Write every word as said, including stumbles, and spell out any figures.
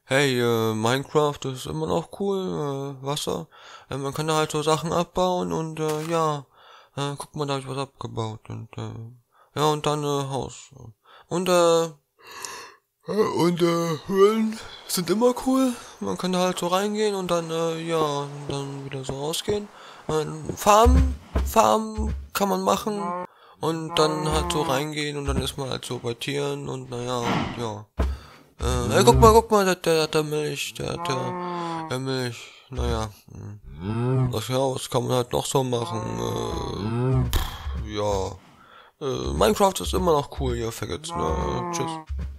Hey, äh, Minecraft ist immer noch cool, äh, Wasser. Äh, man kann da halt so Sachen abbauen und äh, ja, äh, guck mal, da hab ich was abgebaut und äh, ja, und dann äh, Haus. Und äh, und äh, Höhlen sind immer cool. Man kann da halt so reingehen und dann äh, ja, und dann wieder so rausgehen. Äh, Farmen, Farmen kann man machen und dann halt so reingehen und dann ist man halt so bei Tieren und naja, und ja. Äh, ey, guck mal, guck mal, der, der hat der Milch, der hat der, der Milch. Naja, hm. Das, ja, was kann man halt noch so machen? Äh, pff, ja. Äh, Minecraft ist immer noch cool, ihr Faggots, ne? Tschüss.